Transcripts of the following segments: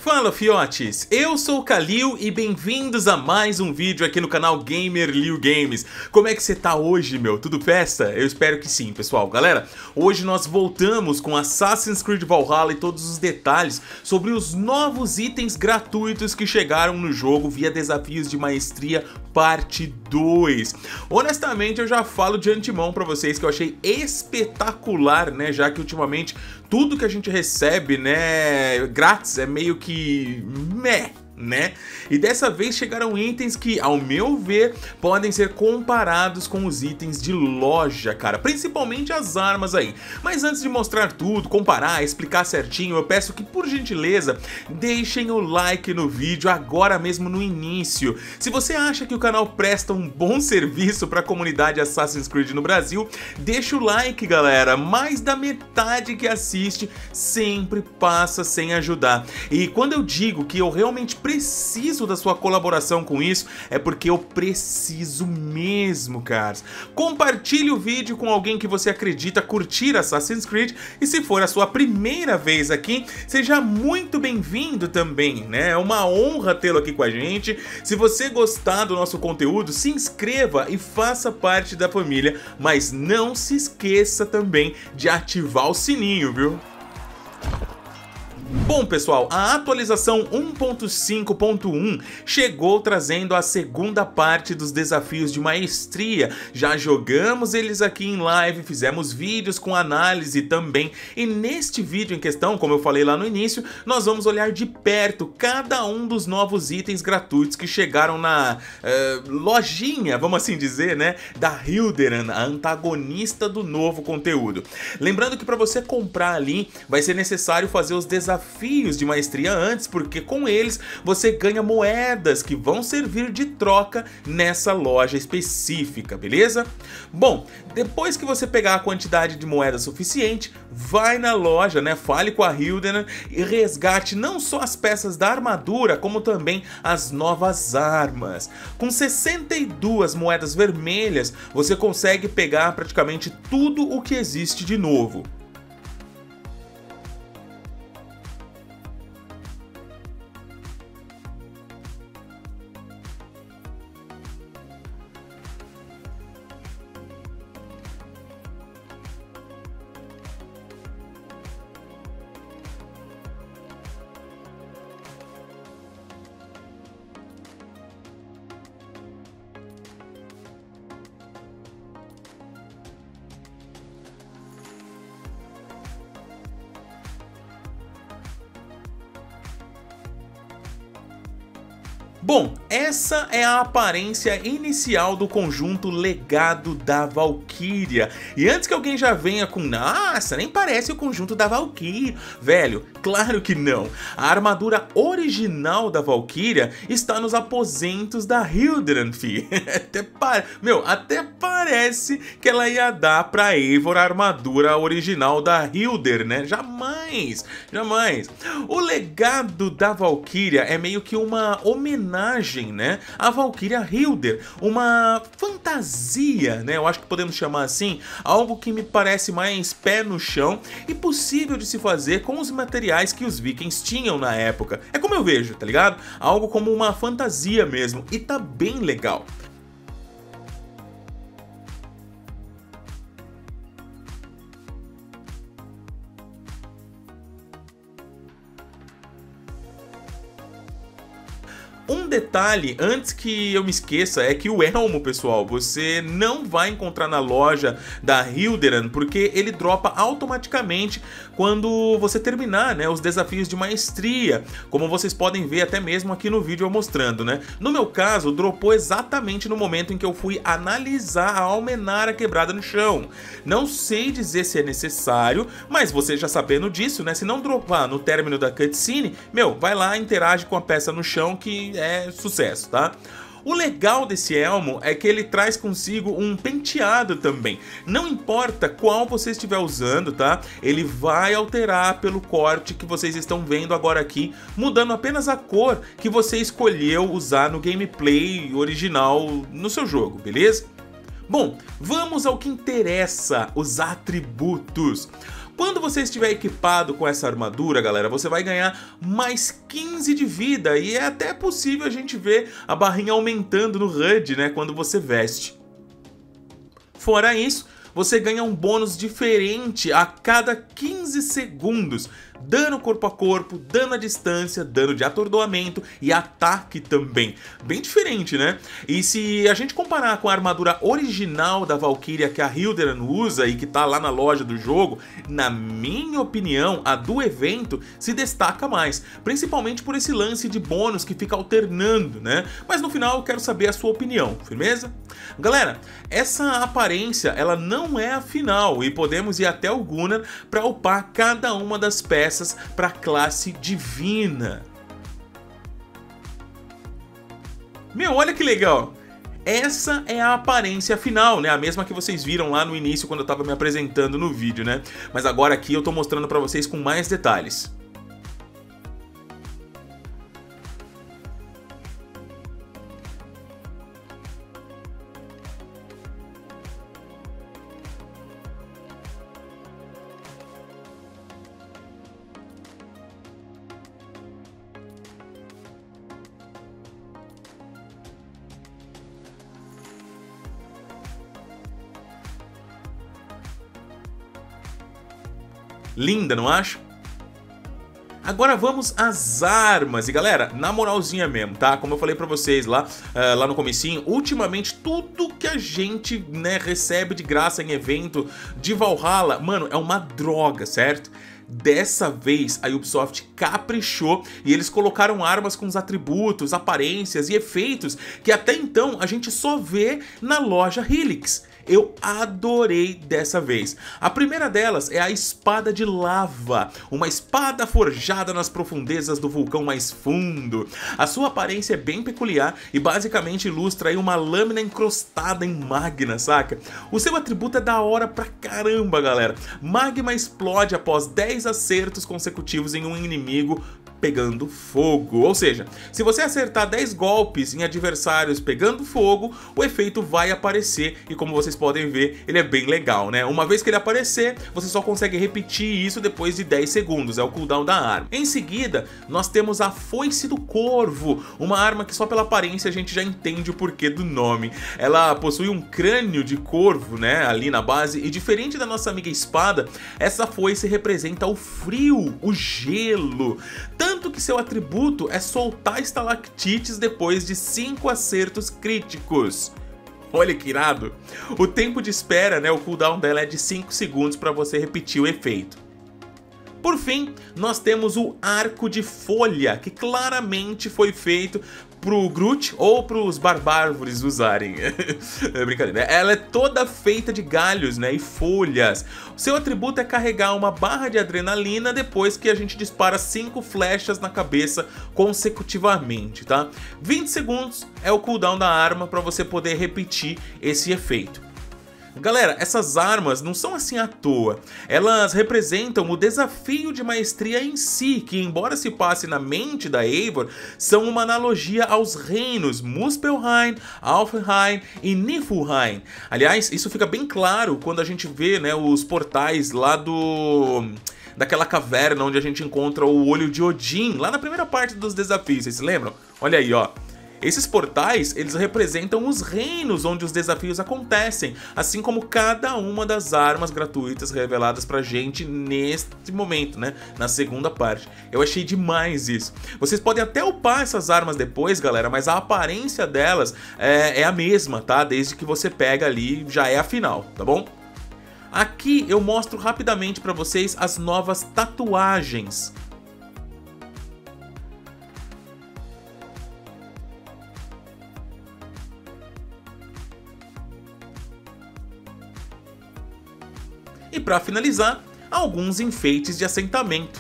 Fala fiotes, eu sou o Kalil e bem-vindos a mais um vídeo aqui no canal Gamer Liu Games. Como é que você tá hoje, meu? Tudo festa? Eu espero que sim, pessoal. Galera, hoje nós voltamos com Assassin's Creed Valhalla e todos os detalhes sobre os novos itens gratuitos que chegaram no jogo via Desafios de Maestria parte 2. Honestamente, eu já falo de antemão pra vocês que eu achei espetacular, né? Já que ultimamente tudo que a gente recebe, né, grátis é meio que né? E dessa vez chegaram itens que, ao meu ver, podem ser comparados com os itens de loja, cara, principalmente as armas aí. Mas antes de mostrar tudo, comparar, explicar certinho, eu peço que, por gentileza, deixem o like no vídeo agora mesmo no início. Se você acha que o canal presta um bom serviço para a comunidade Assassin's Creed no Brasil, deixa o like, galera. Mais da metade que assiste sempre passa sem ajudar. E quando eu digo que eu realmente preciso da sua colaboração com isso, é porque eu preciso mesmo, caras. Compartilhe o vídeo com alguém que você acredita curtir Assassin's Creed, e se for a sua primeira vez aqui, seja muito bem-vindo também, né? É uma honra tê-lo aqui com a gente. Se você gostar do nosso conteúdo, se inscreva e faça parte da família, mas não se esqueça também de ativar o sininho, viu? Bom, pessoal, a atualização 1.5.1 chegou trazendo a segunda parte dos desafios de maestria. Já jogamos eles aqui em live, fizemos vídeos com análise também, e neste vídeo em questão, como eu falei lá no início, nós vamos olhar de perto cada um dos novos itens gratuitos que chegaram na lojinha, vamos assim dizer, né, da Hilderan, a antagonista do novo conteúdo. Lembrando que para você comprar ali, vai ser necessário fazer os desafios de maestria antes, porque com eles você ganha moedas que vão servir de troca nessa loja específica, beleza? Bom, depois que você pegar a quantidade de moedas suficiente, vai na loja, né? Fale com a Hilderan e resgate não só as peças da armadura, como também as novas armas. Com 62 moedas vermelhas, você consegue pegar praticamente tudo o que existe de novo. Bom, essa é a aparência inicial do conjunto Legado da Valkyria. E antes que alguém já venha com "Nossa, nem parece o conjunto da Valkyria", velho, claro que não. A armadura original da Valkyria está nos aposentos da Hilderan, fi. Até parece que ela ia dar pra Eivor a armadura original da Hilder, né? Jamais, jamais. O Legado da Valkyria é meio que uma homenagem, né, à Valkyria Hilder, uma fantasia, né, eu acho que podemos chamar assim, algo que me parece mais pé no chão e possível de se fazer com os materiais que os vikings tinham na época. É como eu vejo, tá ligado? Algo como uma fantasia mesmo, e tá bem legal. Um detalhe, antes que eu me esqueça, é que o elmo, pessoal, você não vai encontrar na loja da Hilderan, porque ele dropa automaticamente quando você terminar, né, os desafios de maestria, como vocês podem ver até mesmo aqui no vídeo eu mostrando, né. No meu caso, dropou exatamente no momento em que eu fui analisar a almenara quebrada no chão. Não sei dizer se é necessário, mas você já sabendo disso, né, se não dropar no término da cutscene, vai lá, interage com a peça no chão que é sucesso, tá? O legal desse elmo é que ele traz consigo um penteado também. Não importa qual você estiver usando, tá? Ele vai alterar pelo corte que vocês estão vendo agora aqui, mudando apenas a cor que você escolheu usar no gameplay original no seu jogo, beleza? Bom, vamos ao que interessa, os atributos. Quando você estiver equipado com essa armadura, galera, você vai ganhar mais 15 de vida e é até possível a gente ver a barrinha aumentando no HUD, né, quando você veste. Fora isso, você ganha um bônus diferente a cada 15 segundos. Dano corpo a corpo, dano à distância, dano de atordoamento e ataque também. Bem diferente, né? E se a gente comparar com a armadura original da Valkyria que a Hilderan usa e que tá lá na loja do jogo, na minha opinião, a do evento se destaca mais. Principalmente por esse lance de bônus que fica alternando, né? Mas no final eu quero saber a sua opinião, firmeza? Galera, essa aparência, ela não é a final e podemos ir até o Gunnar para upar cada uma das peças para a classe divina. Meu, olha que legal! Essa é a aparência final, né? A mesma que vocês viram lá no início quando eu estava me apresentando no vídeo, né? Mas agora aqui eu tô mostrando para vocês com mais detalhes. Linda, não acho? Agora vamos às armas. E galera, na moralzinha mesmo, tá? Como eu falei pra vocês lá no comecinho, ultimamente tudo que a gente, né, recebe de graça em evento de Valhalla, mano, é uma droga, certo? Dessa vez a Ubisoft caprichou e eles colocaram armas com os atributos, aparências e efeitos que até então a gente só vê na loja Helix. Eu adorei dessa vez. A primeira delas é a espada de lava, uma espada forjada nas profundezas do vulcão mais fundo. A sua aparência é bem peculiar e basicamente ilustra aí uma lâmina encrustada em magma, saca? O seu atributo é da hora pra caramba, galera. Magma explode após 10 acertos consecutivos em um inimigo pegando fogo, ou seja, se você acertar 10 golpes em adversários pegando fogo, o efeito vai aparecer e como vocês podem ver, ele é bem legal, né? Uma vez que ele aparecer, você só consegue repetir isso depois de 10 segundos, é o cooldown da arma. Em seguida, nós temos a Foice do Corvo, uma arma que só pela aparência a gente já entende o porquê do nome. Ela possui um crânio de corvo, né, ali na base, e diferente da nossa amiga espada, essa foice representa o frio, o gelo. Tanto que seu atributo é soltar estalactites depois de 5 acertos críticos. Olha que irado! O tempo de espera, né, o cooldown dela é de 5 segundos para você repetir o efeito. Por fim, nós temos o Arco de Folha, que claramente foi feito pro Groot ou pros barbárvores usarem. É brincadeira. Ela é toda feita de galhos, né, e folhas. O seu atributo é carregar uma barra de adrenalina depois que a gente dispara 5 flechas na cabeça consecutivamente, tá? 20 segundos é o cooldown da arma para você poder repetir esse efeito. Galera, essas armas não são assim à toa, elas representam o desafio de maestria em si, que embora se passe na mente da Eivor, são uma analogia aos reinos Muspelheim, Alfheim e Niflheim. Aliás, isso fica bem claro quando a gente vê, né, os portais lá daquela caverna onde a gente encontra o Olho de Odin, lá na primeira parte dos desafios, vocês se lembram? Olha aí, ó. Esses portais, eles representam os reinos onde os desafios acontecem, assim como cada uma das armas gratuitas reveladas pra gente neste momento, né? Na segunda parte. Eu achei demais isso. Vocês podem até upar essas armas depois, galera, mas a aparência delas é a mesma, tá? Desde que você pega ali, já é a final, tá bom? Aqui eu mostro rapidamente pra vocês as novas tatuagens. E para finalizar, alguns enfeites de assentamento.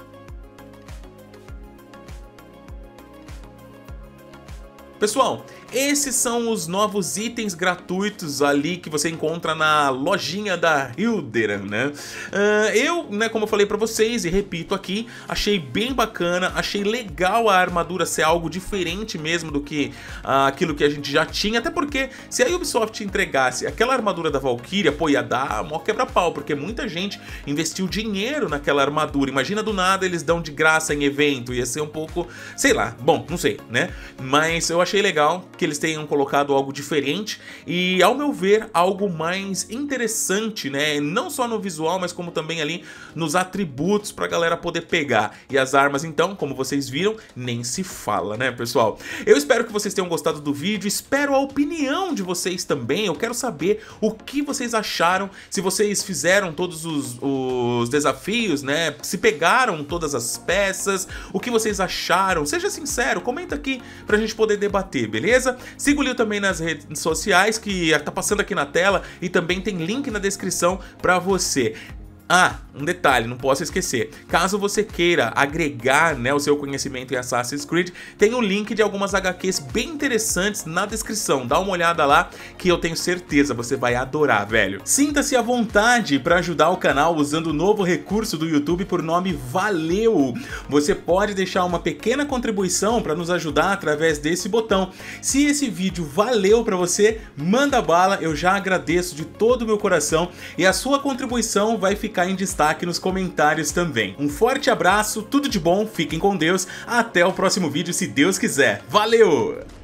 Pessoal, esses são os novos itens gratuitos ali que você encontra na lojinha da Hilderan, né? Eu, né, como eu falei pra vocês e repito aqui, achei bem bacana, achei legal a armadura ser algo diferente mesmo do que aquilo que a gente já tinha, até porque se a Ubisoft entregasse aquela armadura da Valkyria, pô, ia dar mó quebra-pau, porque muita gente investiu dinheiro naquela armadura. Imagina do nada eles dão de graça em evento, ia ser um pouco, sei lá, bom, não sei, né? Mas eu achei legal que eles tenham colocado algo diferente e, ao meu ver, algo mais interessante, né? Não só no visual, mas como também ali nos atributos pra galera poder pegar. E as armas, então, como vocês viram, nem se fala, né, pessoal? Eu espero que vocês tenham gostado do vídeo, espero a opinião de vocês também. Eu quero saber o que vocês acharam, se vocês fizeram todos os desafios, né? Se pegaram todas as peças, o que vocês acharam? Seja sincero, comenta aqui pra gente poder debater, beleza? Siga o Leo também nas redes sociais, que tá passando aqui na tela, e também tem link na descrição pra você. Ah, um detalhe, não posso esquecer, caso você queira agregar, né, o seu conhecimento em Assassin's Creed, tem o link de algumas HQs bem interessantes na descrição, dá uma olhada lá que eu tenho certeza você vai adorar, velho. Sinta-se à vontade para ajudar o canal usando o novo recurso do YouTube por nome Valeu. Você pode deixar uma pequena contribuição para nos ajudar através desse botão. Se esse vídeo valeu para você, manda bala, eu já agradeço de todo o meu coração e a sua contribuição vai ficar em destaque nos comentários também. Um forte abraço, tudo de bom, fiquem com Deus, até o próximo vídeo se Deus quiser. Valeu!